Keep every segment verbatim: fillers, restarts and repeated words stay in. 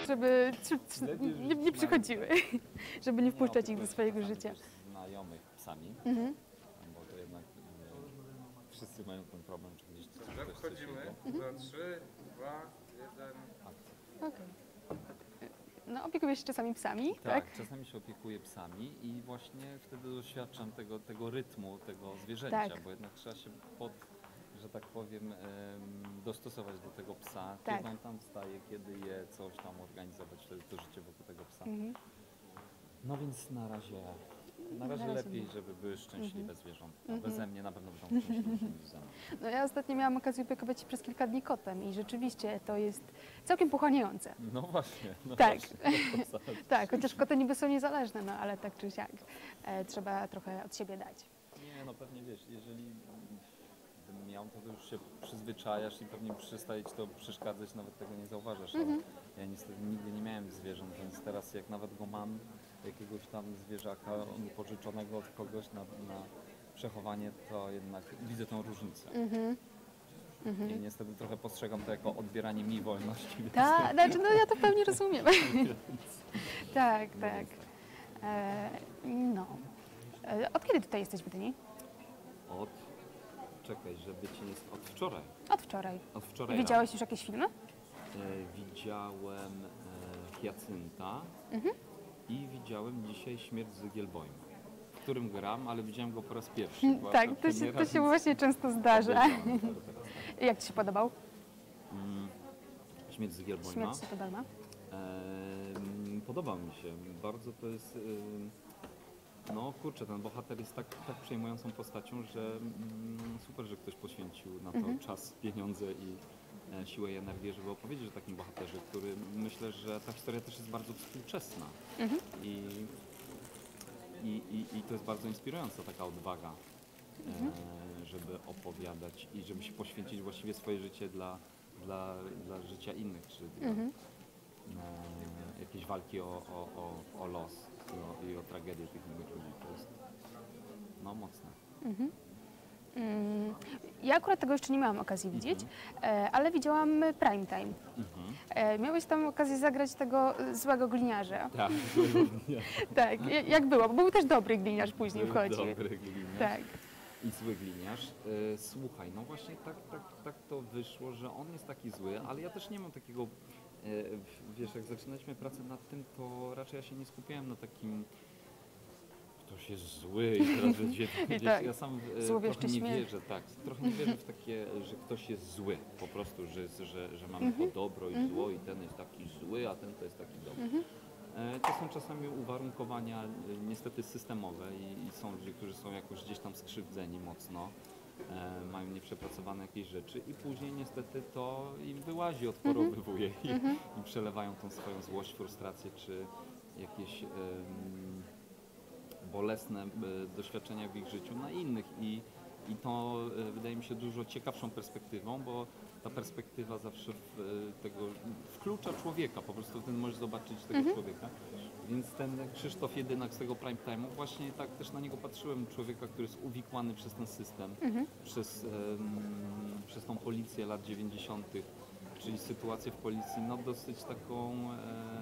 żeby tr- Lepiej nie, nie żyć przychodziły, żeby nie wpuszczać ich do swojego czasami życia. też znajomych psami, Mhm. bo to jednak e, wszyscy mają ten problem, czy gdzieś coś Dobrze, coś wchodzimy. Mhm. Za trzy, dwa, jeden. Okej. No, opiekujesz się czasami psami, tak? Tak, czasami się opiekuję psami i właśnie wtedy doświadczam tego, tego rytmu, tego zwierzęcia, Tak. bo jednak trzeba się pod, że tak powiem, em, dostosować do tego psa, Tak. kiedy on tam wstaje, kiedy je, coś tam organizować, wtedy to życie wokół tego psa. Mhm. No więc na razie, na razie razie lepiej, nie. żeby były szczęśliwe Mhm. zwierzątka. Mhm. Beze mnie na pewno będą szczęśliwe niż ze mną. No, ja ostatnio miałam okazję opiekować się przez kilka dni kotem i rzeczywiście to jest całkiem pochłaniające. No właśnie, no Tak. właśnie. To samo. Tak, chociaż koty niby są niezależne, no ale tak czy siak e, trzeba trochę od siebie dać. Nie, no pewnie wiesz, jeżeli bym miał, to już się przyzwyczajasz i pewnie przestaje ci to przeszkadzać, nawet tego nie zauważasz. Ale ja niestety nigdy nie miałem zwierząt, więc teraz jak nawet go mam, jakiegoś tam zwierzaka pożyczonego od kogoś na, na przechowanie, to jednak widzę tą różnicę. Mhm. I niestety trochę postrzegam to jako odbieranie mi wolności. więc- Tak, znaczy, no ja to w pełni rozumiem. Tak, No tak. więc E, no. E, od kiedy tutaj jesteś w Gdyni? Od, czekaj, żeby ci nie... Od wczoraj. Od wczoraj. Od I wczoraj widziałeś już jakieś filmy? E, widziałem e, Hiacynta Mhm. i widziałem dzisiaj Śmierć Zygielbojma, w którym gram, ale widziałem go po raz pierwszy. Była Tak, ta to się, premiera, to się więc właśnie często zdarza. obejrzałem dopiero teraz. Jak Ci się podobał? Mm, Śmierć Zygielbojma. Śmierć Superbalma? E, podobał mi się. Bardzo to jest... E, no kurczę, ten bohater jest tak, tak przejmującą postacią, że mm, super, że ktoś poświęcił na to Mhm. czas, pieniądze i e, siłę i energię, żeby opowiedzieć o takim bohaterze, który myślę, że ta historia też jest bardzo współczesna. Mhm. I, i, i, I to jest bardzo inspirująca taka odwaga, e, żeby opowiadać i żeby się poświęcić właściwie swoje życie dla, dla, dla życia innych, czy dla Mhm. e, jakiejś walki o, o, o, o los i o, i o tragedię tych innych ludzi. To jest no mocne. Mm, Ja akurat tego jeszcze nie miałam okazji widzieć, Mhm. e, ale widziałam Prime Time. Mhm. E, Miałeś tam okazję zagrać tego e, złego gliniarza. Tak, Tak, ja- jak było, bo był też dobry gliniarz później był wchodzi. dobry gliniarz. Tak. I zły gliniarz. E, słuchaj, no właśnie tak, tak, tak to wyszło, że on jest taki zły, ale ja też nie mam takiego, e, wiesz, jak zaczynaliśmy pracę nad tym, to raczej ja się nie skupiałem na takim, ktoś jest zły i teraz będzie wiedzieć. tak, Ja sam e, złowieszczy trochę nie śmiech. wierzę, tak, trochę nie wierzę w takie, że ktoś jest zły, po prostu, że, że, że mamy Mhm. to dobro i zło i ten jest taki zły, a ten to jest taki dobry. Mhm. E, To są czasami uwarunkowania e, niestety systemowe i, i są ludzie, którzy są jakoś gdzieś tam skrzywdzeni mocno, e, mają nieprzepracowane jakieś rzeczy i później niestety to im wyłazi, odporowywuje i, i przelewają tą swoją złość, frustrację czy jakieś em, bolesne e, doświadczenia w ich życiu na innych i, i to e, wydaje mi się dużo ciekawszą perspektywą, bo ta perspektywa zawsze w, e, tego wklucza człowieka, po prostu wtedy możesz zobaczyć tego człowieka. Więc ten Krzysztof Jedynak z tego prime time'u, właśnie tak też na niego patrzyłem, człowieka, który jest uwikłany przez ten system, przez, em, przez tą policję lat dziewięćdziesiątych, czyli sytuację w policji no dosyć taką em,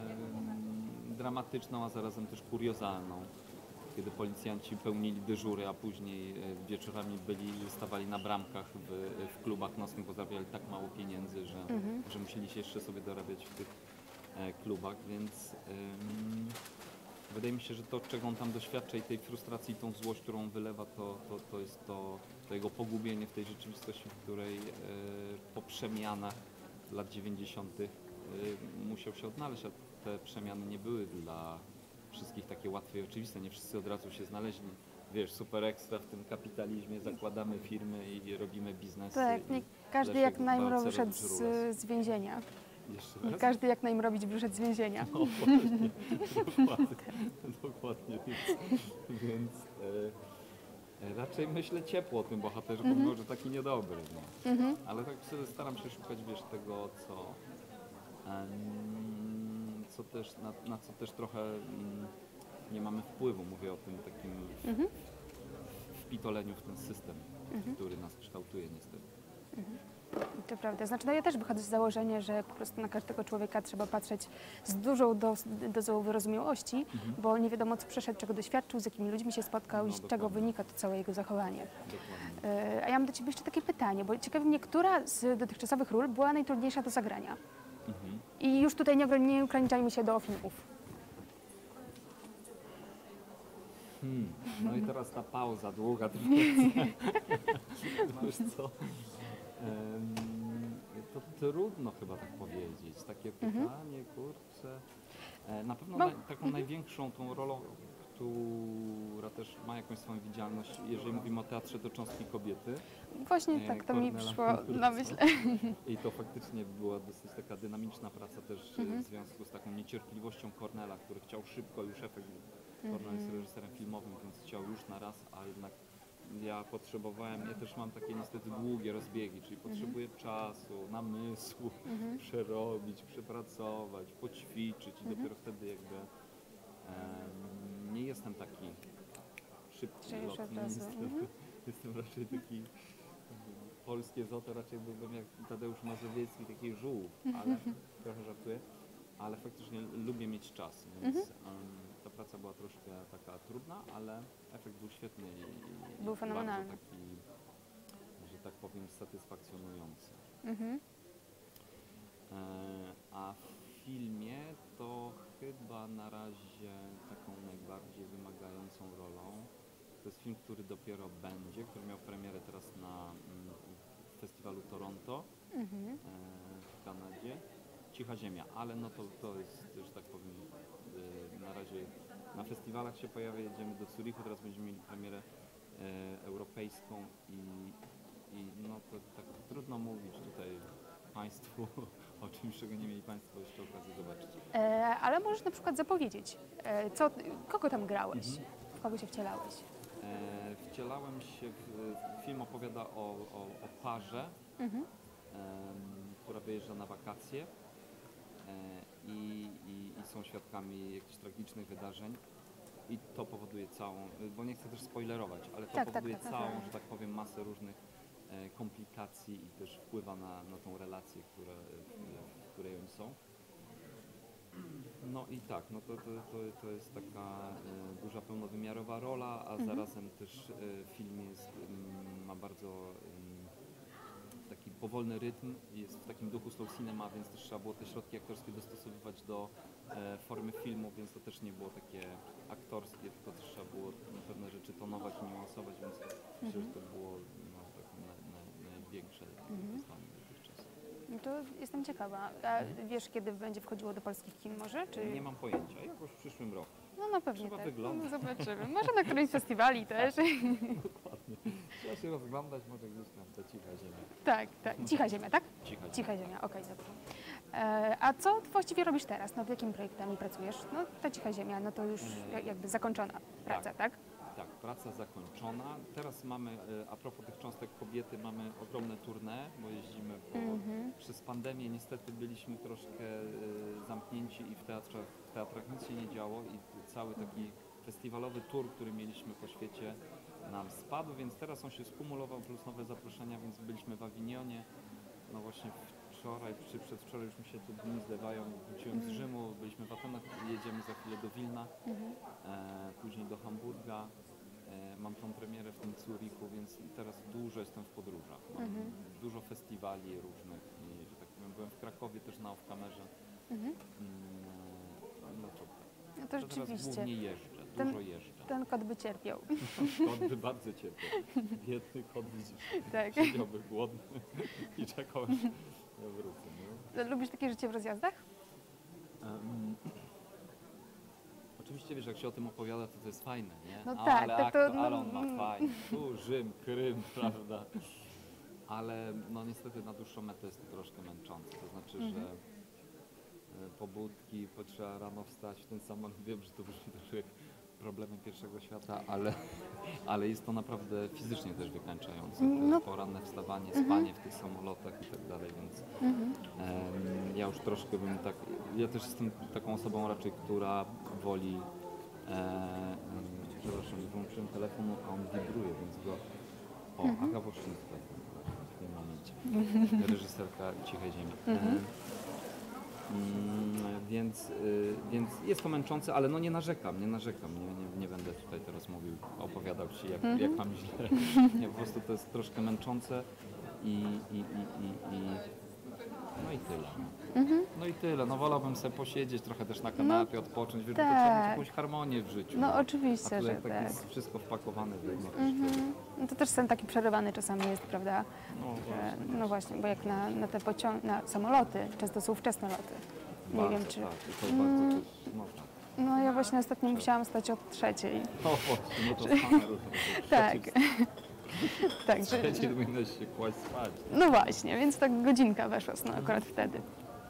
dramatyczną, a zarazem też kuriozalną. Kiedy policjanci pełnili dyżury, a później e, wieczorami byli, stawali na bramkach w, w klubach nocnych, bo zarabiali tak mało pieniędzy, że, że musieli się jeszcze sobie dorabiać w tych e, klubach, więc ym, wydaje mi się, że to, czego on tam doświadcza i tej frustracji, tą złość, którą wylewa, to, to, to jest to, to jego pogubienie w tej rzeczywistości, w której e, po przemianach lat dziewięćdziesiątych e, musiał się odnaleźć, a te przemiany nie były dla wszystkich takie łatwe i oczywiste. Nie wszyscy od razu się znaleźli, wiesz, super ekstra w tym kapitalizmie, zakładamy firmy i robimy biznesy. Tak, nie i każdy Leszek jak najmro Balcerowicz wyszedł Rulas. z, z więzienia. Jeszcze Nie raz? każdy jak najmrowić wyszedł z więzienia. No właśnie, dokładnie, dokładnie, więc, więc e, raczej myślę ciepło o tym bohaterze, Mhm. pomimo że taki niedobry, no. Ale tak sobie staram się szukać, wiesz, tego, co, em, co też, na, na co też trochę mm, nie mamy wpływu, mówię o tym takim w, Mhm. wpitoleniu w ten system, który nas kształtuje niestety. To prawda. Znaczy, no ja też wychodzę z założenia, że po prostu na każdego człowieka trzeba patrzeć z dużą dos- dozą wyrozumiałości, Mhm. bo nie wiadomo, co przeszedł, czego doświadczył, z jakimi ludźmi się spotkał No, i z czego dokładnie. wynika to całe jego zachowanie. Dokładnie. E, A ja mam do Ciebie jeszcze takie pytanie, bo ciekawi mnie, która z dotychczasowych ról była najtrudniejsza do zagrania? Mhm. I już tutaj nie, ogr- nie ograniczajmy się do filmów. Hmm. No i teraz ta pauza długa. Wiesz co? Em, to trudno chyba tak powiedzieć. Takie pytanie, kurczę. E, Na pewno No. naj, taką największą tą rolą, która też ma jakąś swoją widzialność, jeżeli mówimy o teatrze, to cząstki kobiety. Właśnie E, tak to mi Kornela przyszło na Kurca. myśl. I to faktycznie była dosyć taka dynamiczna praca też e, Mhm. w związku z taką niecierpliwością Kornela, który chciał szybko już efekt. Kornel jest reżyserem filmowym, więc chciał już na raz, a jednak ja potrzebowałem, ja też mam takie niestety długie rozbiegi, czyli potrzebuję czasu, namysłu, przerobić, przepracować, poćwiczyć i dopiero wtedy jakby em, nie jestem taki szybki, Czyli już od lotny, razu, niestety. mhm. Jestem raczej taki polskie zoto, raczej byłbym jak Tadeusz Mazowiecki, taki żółw, ale trochę żartuję, ale faktycznie lubię mieć czas, więc em, ta praca była troszkę taka trudna, ale efekt był świetny i, i Był fenomenalny. bardzo taki, że tak powiem, satysfakcjonujący. Mhm. E, a w filmie to chyba na razie taką najbardziej wymagającą rolą to jest film, który dopiero będzie, który miał premierę teraz na mm, festiwalu Toronto Mhm. e, w Kanadzie. Cicha Ziemia, ale no to, to jest, że tak powiem, e, na razie na festiwalach się pojawia, jedziemy do Zurichu, teraz będziemy mieli premierę e, europejską i, i no to tak trudno mówić tutaj Państwu o czymś, czego nie mieli Państwo jeszcze okazji zobaczyć. E, ale możesz na przykład zapowiedzieć, e, co, kogo tam grałeś, w kogo się wcielałeś. E, wcielałem się w, film opowiada o, o, o parze, Mhm. em, która wyjeżdża na wakacje e, i, i, i są świadkami jakichś tragicznych wydarzeń i to powoduje całą, bo nie chcę też spoilerować, ale to Tak, tak, powoduje tak, tak, całą, tak. że tak powiem, masę różnych e, komplikacji i też wpływa na, na tą relację, która, w, w której oni są. No i tak, no to, to, to, to jest taka e, duża, pełnowymiarowa rola, a zarazem też e, film jest, mm, ma bardzo mm, taki powolny rytm, jest w takim duchu slow cinema, więc też trzeba było te środki aktorskie dostosowywać do e, formy filmu, więc to też nie było takie aktorskie, tylko też trzeba było pewne rzeczy tonować i niuansować, więc myślę, że to było no, takie naj, naj, największe wyzwanie dotychczas. No to jestem ciekawa. A wiesz, kiedy będzie wchodziło do polskich kin może? Czy... Nie mam pojęcia, jakoś w przyszłym roku. No na pewno Trzeba tak. wyglądać. No, zobaczymy. Może na którymś festiwali też. Dokładnie. Trzeba się rozglądać, może gdzieś tam ta cicha ziemia. Tak, tak. Cicha ziemia, tak? Cicha ziemia. Cicha ziemia, okej, dobrze. E, a co właściwie robisz teraz? Nad jakim projektami pracujesz? No ta cicha ziemia, no to już ja- jakby zakończona praca, tak? Tak, praca zakończona. Teraz mamy, e, a propos tych cząstek kobiety, mamy ogromne tournée, bo jeździmy po, przez pandemię niestety byliśmy troszkę e, zamknięci i w teatrach, w teatrach nic się nie działo i cały taki festiwalowy tour, który mieliśmy po świecie nam spadł, więc teraz on się skumulował plus nowe zaproszenia, więc byliśmy w Awinionie, no właśnie wczoraj czy przedwczoraj już mi się te dni zlewają, wróciłem z Rzymu, byliśmy w Atenach, jedziemy za chwilę do Wilna, e, później do Hamburga. E, Mam tą premierę w tym Zurichu, więc teraz dużo jestem w podróżach. Mam Mhm. dużo festiwali różnych i, że tak powiem, byłem w Krakowie też na Off-Kamerze. Mm, no to, No to to teraz rzeczywiście. głównie jeżdżę, Ten- dużo jeżdżę. Ten kot by cierpiał. Kot by bardzo cierpiał. Biedny kot, widzisz, Tak. siedziałby głodny i czekał, aż ja wrócę. Nie? Lubisz takie życie w rozjazdach? Em, Oczywiście wiesz, jak się o tym opowiada, to to jest fajne, nie? No ale tak, tak to, aktor, no, ale on ma mm. fajnie. Tu Rzym, Krym, prawda? Ale no niestety na dłuższą metę jest to troszkę męczące. To znaczy, Mhm. że e, pobudki, potrzeba rano wstać w ten samolot. Wiem, że to brzmi troszkę jak problemy pierwszego świata, ale, ale jest to naprawdę fizycznie też wykańczające. No. To poranne wstawanie, spanie w tych samolotach i tak dalej, więc em, ja już troszkę bym tak, ja też jestem taką osobą raczej, która woli, e, em, przepraszam, nie włączyłem telefonu, a on wibruje, więc go, o, Aga Woszczyńska. w tym momencie. Reżyserka Cichej Ziemi. E, Mm, więc, y, więc jest to męczące, ale no nie narzekam, nie narzekam, nie, nie, nie będę tutaj teraz mówił, opowiadał Ci jak, Mhm. jak mam źle. Nie, po prostu to jest troszkę męczące i, i, i, i, i no i tyle. Mhm. No i tyle, no wolałbym sobie posiedzieć trochę też na kanapie, odpocząć, wiesz, bo to tak. trzeba mieć jakąś harmonię w życiu. No A oczywiście, tutaj że tak tak. jest wszystko wpakowane w jedno. Mhm. No to też sen taki przerywany czasami jest, prawda? No Że, właśnie. no właśnie, bo jak na, na te pociąg, na samoloty, często są wczesne loty. Nie Bardzo, wiem czy... tak, i to bardzo też, no tak. No ja właśnie ostatnio musiałam stać od trzeciej. No właśnie, no to same Tak. Tak, że, Trzeciej że, powinnaś się kłaść spać. no właśnie, więc tak godzinka weszła no, akurat wtedy.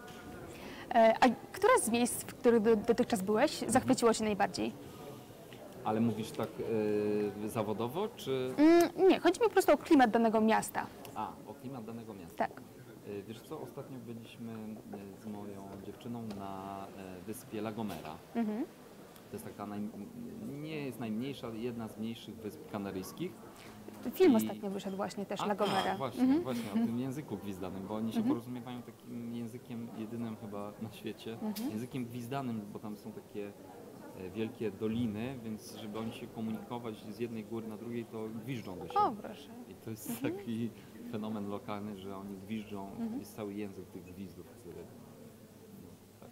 E, A które z miejsc, w których do, dotychczas byłeś, zachwyciło Cię najbardziej? Ale mówisz tak y, zawodowo, czy... Mm, nie, chodzi mi po prostu o klimat danego miasta. A, o klimat danego miasta. Tak. Y, wiesz co, ostatnio byliśmy y, z moją dziewczyną na y, wyspie La Gomera. Mhm. To jest taka, naj... nie jest najmniejsza, jedna z mniejszych wysp kanaryjskich. Film I- ostatnio wyszedł właśnie też, A, La Gomera. tak, właśnie, Mhm. właśnie o tym języku gwizdanym, bo oni się Mhm. porozumiewają takim językiem jedynym chyba na świecie, Mhm. językiem gwizdanym, bo tam są takie e, wielkie doliny, więc żeby oni się komunikować z jednej góry na drugiej, to gwiżdżą do siebie. O, proszę. I to jest taki fenomen lokalny, że oni gwiżdżą, Mhm. jest cały język tych gwizdów, które... No, tak.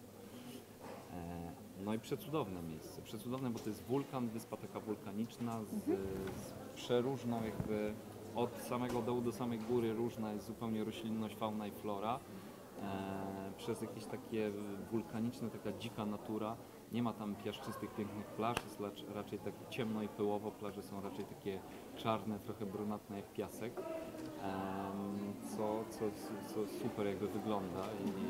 E, no i przecudowne miejsce, przecudowne, bo to jest wulkan, wyspa taka wulkaniczna, z, z przeróżną jakby od samego dołu do samej góry różna jest zupełnie roślinność, fauna i flora. E, przez jakieś takie wulkaniczne, taka dzika natura. Nie ma tam piaszczystych, pięknych plaż, jest lacz- raczej tak ciemno i pyłowo. Plaże są raczej takie czarne, trochę brunatne jak piasek, Em, co, co, co super jakby wygląda i, i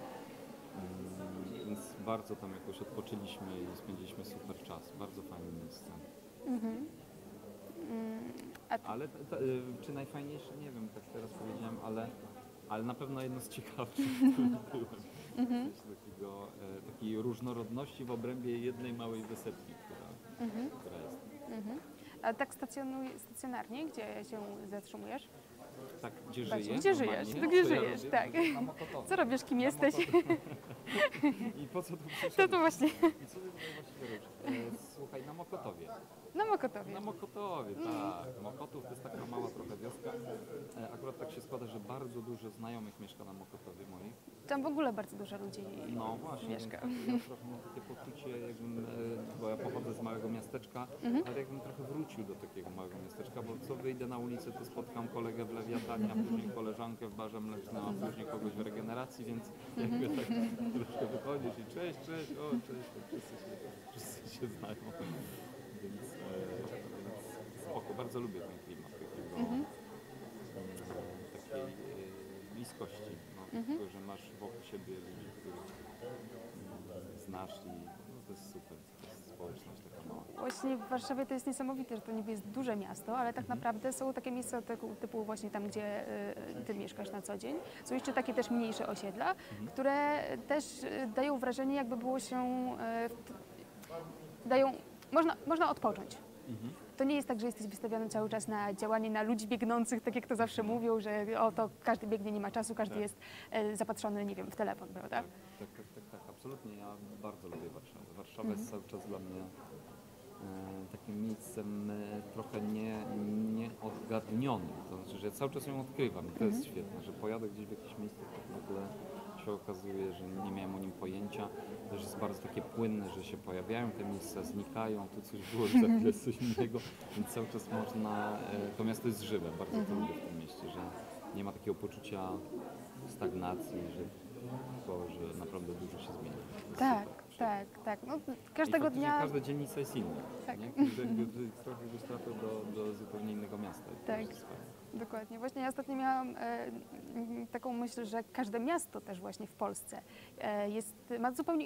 mm, więc bardzo tam jakoś odpoczęliśmy i spędziliśmy super czas. Bardzo fajne miejsce. Mhm. Mm, a Ale t- t- y, czy najfajniejsze? Nie wiem, tak teraz powiedziałem, ale, ale na pewno jedno z ciekawszych, w którym byłem. Mhm. Coś takiego, e, takiej różnorodności w obrębie jednej małej wysepki, która, Mhm. która jest. Mhm. A tak stacjonuj, stacjonarnie, gdzie się zatrzymujesz? Tak, gdzie Właśnie, żyję? gdzie normalnie, żyjesz? To gdzie to ja żyjesz, robię tak. Na Mokotowie. Co robisz, kim Na jesteś? Mokotowie. I po co tu To przyszedłeś? to właśnie I co ty tutaj właściwie robisz? E, słuchaj, na Mokotowie. na Mokotowie. Na Mokotowie, tak. Mokotów to jest taka mała trochę wioska. E, akurat tak się składa, że bardzo dużo znajomych mieszka na Mokotowie moich. Tam w ogóle bardzo dużo ludzi No właśnie, mieszka. więc ja trochę mam takie poczucie, jakbym, e, bo ja pochodzę z małego miasteczka, Mhm. ale jakbym trochę wrócił do takiego małego miasteczka, bo co wyjdę na ulicę, to spotkam kolegę w Lewiatanie, a później koleżankę w barze mlecznym, a później kogoś w regeneracji, więc jakby tak troszkę wychodzisz i cześć, cześć, o cześć, to wszyscy się, wszyscy się znają. Więc, e, więc spoko, bardzo lubię ten klimat takiego, Mhm. e, takiej e, bliskości, no, Mhm. tego, że masz wokół siebie ludzi, których mm, znasz i no, to jest super, to jest społeczność taka mała. Właśnie w Warszawie to jest niesamowite, że to niby jest duże miasto, ale tak Mhm. naprawdę są takie miejsca tego typu właśnie tam, gdzie y, ty mieszkasz na co dzień. Są jeszcze takie też mniejsze osiedla, Mhm. które też y, dają wrażenie, jakby było się... y, w- dają... Można, można odpocząć. Mhm. To nie jest tak, że jesteś wystawiony cały czas na działanie na ludzi biegnących, tak jak to zawsze mówią, że o to każdy biegnie, nie ma czasu, każdy Tak. jest e, zapatrzony, nie wiem, w telefon, prawda? Tak, tak, tak, tak, tak, absolutnie. Ja bardzo lubię Warszawę. Warszawa Mhm. jest cały czas dla mnie e, takim miejscem e, trochę nie, nieodgadnionym. To znaczy, że ja cały czas ją odkrywam i to jest Mhm. świetne, że pojadę gdzieś w jakieś miejsce, to nagle się okazuje, że nie miałem o nim pojęcia. Też jest bardzo takie płynne, że się pojawiają te miejsca, znikają, tu coś było, za chwilę jest coś innego, więc cały czas można, e, to miasto jest żywe, bardzo to Mhm. lubię w tym mieście, że nie ma takiego poczucia stagnacji, że, bo, że naprawdę dużo się zmienia. To jest Tak, super. tak, tak. No, I każdego faktycznie dnia... każda dzielnica jest inna. Tak. Nie? Że jakby ty trochę byś trafił do, do zupełnie innego miasta. I to Tak. jest fajne. Dokładnie. Właśnie ja ostatnio miałam e, m, taką myśl, że każde miasto też właśnie w Polsce e, jest, ma zupełnie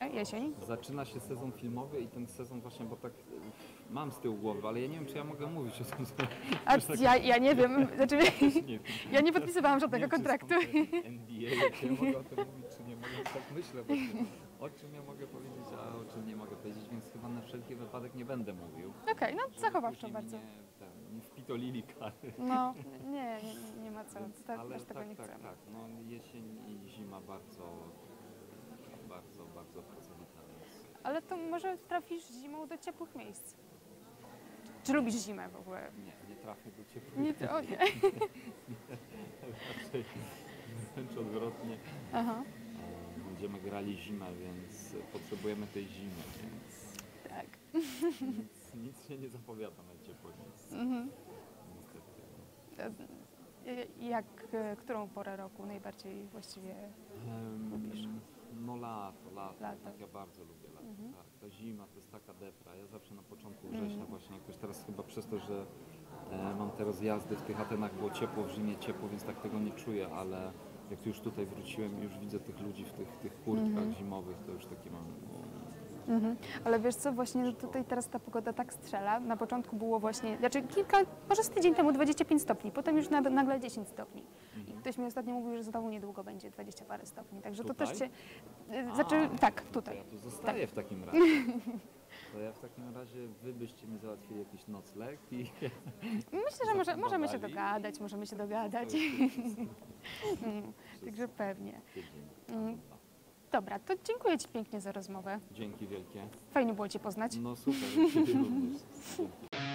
jesień? Zaczyna się sezon filmowy i ten sezon właśnie, bo tak e, mam z tyłu głowy, ale ja nie wiem, czy ja mogę mówić o tym. A ja, ja nie wiem, znaczy, Nie wiem. ja nie podpisywałam żadnego Nie wiem, czy kontraktu. są te N B A, czy ja mogę o tym mówić, czy nie mogę, tak myślę właśnie, o czym ja mogę powiedzieć, a o czym nie mogę powiedzieć, więc chyba na wszelki wypadek nie będę mówił. Okej, no żeby zachowawczo później bardzo. mnie, ten, nie wpitolili kary. No, nie, nie, nie ma co, Więc, tak, ale też tego tak, nie tak, chcemy. tak, no jesień i zima bardzo, bardzo, bardzo pracowita, więc Ale to może trafisz zimą do ciepłych miejsc. Czy lubisz zimę w ogóle? nie, nie trafię do ciepłych. Nie, to, o nie. Raczej wręcz odwrotnie. Aha, E, Będziemy grali zimę, więc potrzebujemy tej zimy, więc tak. nic, nic się nie zapowiada na ciepłe miejsce. Mhm. Niestety. E, Jak, e, którą porę roku najbardziej właściwie lubisz? Em, No lato, lato, Lato. tak, ja bardzo lubię lato, Mhm. tak. Ta zima to jest taka depra, ja zawsze na początku Mhm. września właśnie jakoś teraz chyba przez to, że e, mam te rozjazdy w tych Atenach, było ciepło, w Rzymie ciepło, więc tak tego nie czuję, ale jak już tutaj wróciłem i już widzę tych ludzi w tych, tych kurtkach Mhm. zimowych, to już taki mam, o, Mhm. Ale wiesz co, właśnie że tutaj teraz ta pogoda tak strzela. Na początku było właśnie, znaczy kilka, może z tydzień temu dwadzieścia pięć stopni, potem już nad- nagle dziesięć stopni. I Mhm. ktoś mi ostatnio mówił, że znowu niedługo będzie dwadzieścia parę stopni, także to Tutaj? też się... e, A, Znaczy, tak, to tutaj. ja tu zostaję w takim razie. To ja w takim razie, wy byście mi załatwili jakiś nocleg i Myślę, że może, możemy się Zaproponowali. dogadać, możemy się dogadać. To już jest Mm, Także pewnie. tydzień. Mm. Dobra, to dziękuję Ci pięknie za rozmowę. Dzięki wielkie. Fajnie było Cię poznać. No super, ciebie również. Dzięki.